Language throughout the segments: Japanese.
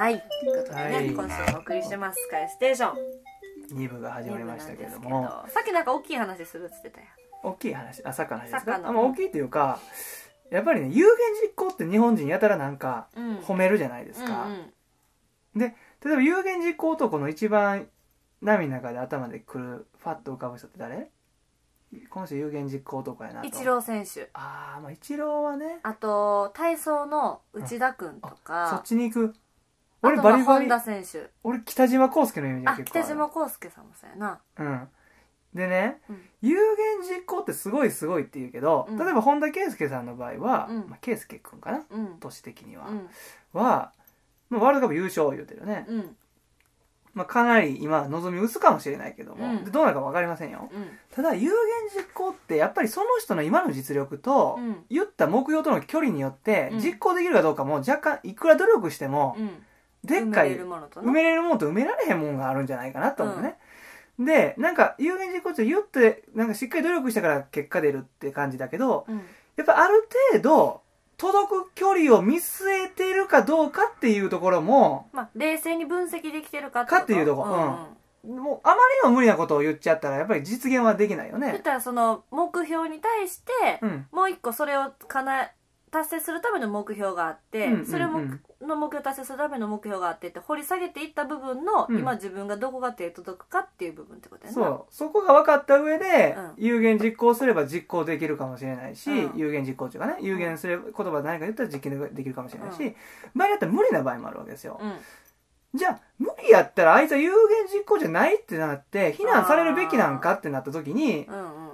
はい、ということでね、今週もお送りしてます「スカイステーション」 2部が始まりましたけども、さっきなんか大きい話するっつってたよ。 大きい話、サッカーの話ですか？大きいっていうか、やっぱりね、有言実行って日本人やたらなんか褒めるじゃないですか。で、例えば有言実行男の一番波の中で頭でくるファッと浮かぶ人って誰？この人有言実行男やなと。 イチロー選手。 ああ、まあイチローはね。 あと体操の内田君とか、 そっちに行く。 俺バリバリ。本田選手。 俺北島康介のイメージが結構ある。 北島康介さんもそうやな。 うん。でね、有言実行ってすごいすごいって言うけど、例えば本田圭佑さんの場合は、圭佑君かな、年的には、ワールドカップ優勝言うてるね。まあかなり今望み薄かもしれないけども、どうなるか分かりませんよ。ただ有言実行ってやっぱりその人の今の実力と、言った目標との距離によって実行できるかどうかも若干いくら努力しても、でっかい埋めれるものと埋められへんもんがあるんじゃないかなと思うね。で、なんか有言実行って言ってなんかしっかり努力したから結果出るって感じだけど、やっぱある程度届く距離を見据えているかどうかっていうところも、 まあ冷静に分析できてるかっていうところ、もうあまりの無理なことを言っちゃったらやっぱり実現はできないよね。 言ったらその目標に対して、もう一個それを達成するための目標があって、それの目標達成するための目標があってって掘り下げていった部分の、今自分がどこが手届くかっていう部分ってことやな。 そこが分かった上で、有言実行すれば実行できるかもしれないし、有言実行っていうかね、有言する言葉何か言ったら実現できるかもしれないし、場合によっては無理な場合もあるわけですよ。じゃあ無理やったらあいつは有言実行じゃないってなって非難されるべきなんかってなった時に、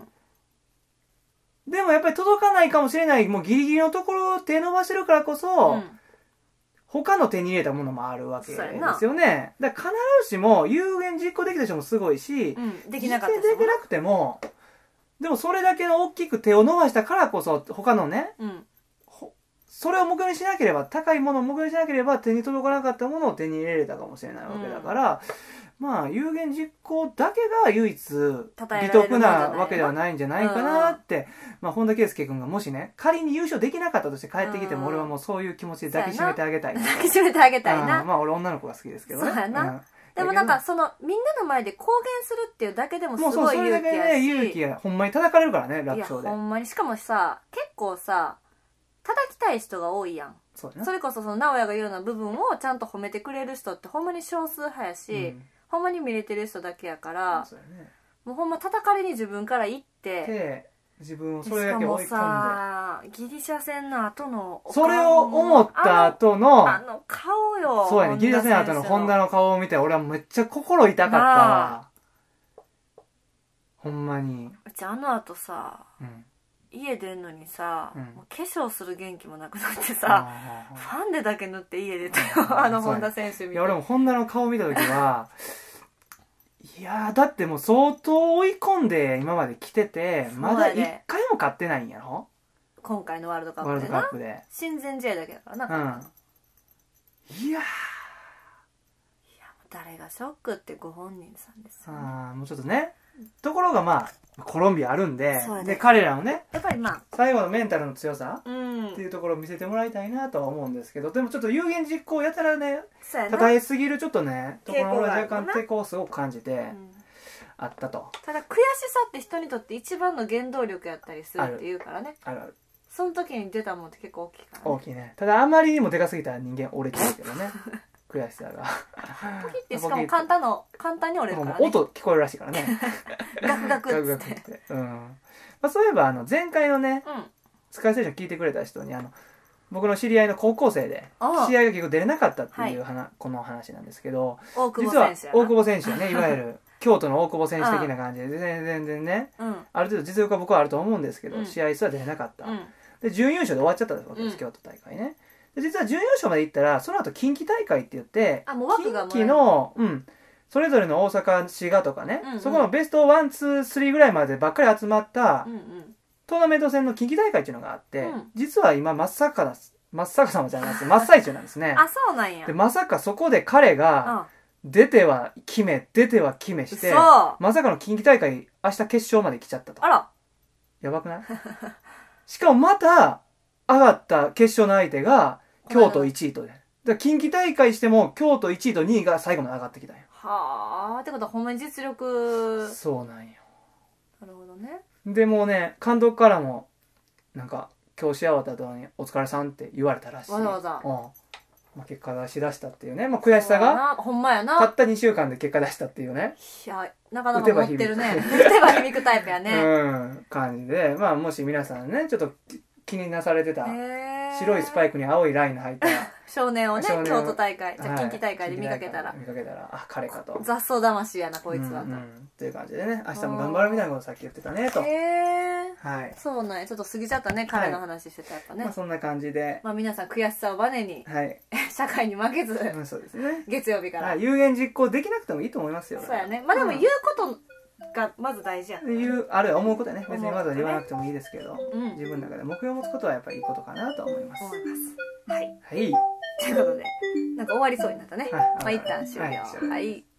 でもやっぱり届かないかもしれない、もうギリギリのところを手伸ばしてるからこそ、他の手に入れたものもあるわけですよね。だから必ずしも有言実行できた人もすごいし、 できなかった実現できなくても、でもそれだけの大きく手を伸ばしたからこそ、他のね、それを目標にしなければ、高いものを目標にしなければ手に届かなかったものを手に入れれたかもしれないわけだから、まあ有言実行だけが唯一美徳なわけではないんじゃないかなって、まあ本田圭佑君がもしね仮に優勝できなかったとして帰ってきても俺はもうそういう気持ちで抱きしめてあげたい。 抱きしめてあげたいな。 まあ俺女の子が好きですけどね。 そうやな。でもなんかそのみんなの前で公言するっていうだけでもすごい勇気やし。もうそれだけね勇気やほんまに叩かれるからね楽勝で。 ほんまにしかもさ結構さ叩きたい人が多いやん。それこそその直哉が言うような部分をちゃんと褒めてくれる人ってほんまに少数派やし。ほんまに見れてる人だけやから、もうほんま叩かれに自分から行って自分をそれだけ追い込んで、しかもさギリシャ戦の後のそれを思った後のあの顔よ。 そうやね、ギリシャ戦の後の本田の顔を見て俺はめっちゃ心痛かったわ。ほんまにうちあの後さ、家出んのにさ、もう化粧する元気もなくなってさ、ファンデだけ塗って家出たよあの本田選手見て。 いや俺も本田の顔見た時はいやだってもう相当追い込んで今まで来ててまだ1回も勝ってないんやろ今回のワールドカップでな。 ワールドカップで親善試合だけだからな。 いやもう誰がショックってご本人さんですよね。 もうちょっとねところがまあコロンビアあるんで、で彼らのねやっぱりまあ最後のメンタルの強さっていうところを見せてもらいたいなとは思うんですけど、でもちょっと有言実行やたらね叩えすぎるちょっとねところ俺は若干抵抗をすごく感じてあったと。 ただ悔しさって人にとって一番の原動力やったりするっていうからね。あるある。その時に出たもんって結構大きいからね。 大きいね。ただあまりにもでかすぎたら人間折れちゃうけどね悔しさがポキってしかも簡単に折れるからね。 音聞こえるらしいからねガクガクって。 そういえば前回のねスカイステーション聞いてくれた人に僕の知り合いの高校生で試合が結構出れなかったっていうこの話なんですけど、実は大久保選手はねいわゆる京都の大久保選手的な感じで全然ねある程度実力は僕はあると思うんですけど試合すら出れなかった。で準優勝で終わっちゃったわけです京都大会ね。で実は準優勝まで行ったらその後近畿大会って言って近畿のそれぞれの大阪滋賀とかねそこのベスト1、2、3ぐらいまでばっかり集まったトーナメント戦の近畿大会っていうのがあって実は今真っ最中なんですね。 あ、そうなんや。 でまさかそこで彼が出ては決めしてまさかの近畿大会明日決勝まで来ちゃったと。 あらやばくないしかもまた上がった決勝の相手が京都1位とでだ近畿大会しても京都1位と2位が最後まで上がってきたんよ。 はあ、ってことはほんまに実力。 そうなんよ。 なるほどね。 でもうね、監督からもなんか今日試合終わった後にお疲れさんって言われたらしい。 わざわざ。 まあ、結果出し出したっていうね、まあ、悔しさがほんまやな。 たった2週間で結果出したっていうね。 いや、なかなか持ってるね。打てば響くタイプやね。 感じで、まあもし皆さんね、ちょっと気になされてた白いスパイクに青いラインの入った少年をね、京都大会、じゃ近畿大会で見かけたら、 あ、彼かと。 雑草魂やなこいつはと。 という感じでね、明日も頑張るみたいなことさっき言ってたねと。はい。 そうなんや、ちょっと過ぎちゃったね、彼の話してたやっぱね。 まあそんな感じで、 まあ皆さん悔しさをバネに、社会に負けず、 そうですね。 月曜日から。 有言実行できなくてもいいと思いますよ。 そうやね。まあでも言うことがまず大事やね。 あるいは思うことはね、別にわざわざ言わなくてもいいですけど、自分の中で目標を持つことはやっぱりいいことかなと思います。 はい。 はい。 ということで、なんか終わりそうになったね。まあ一旦終了。はい。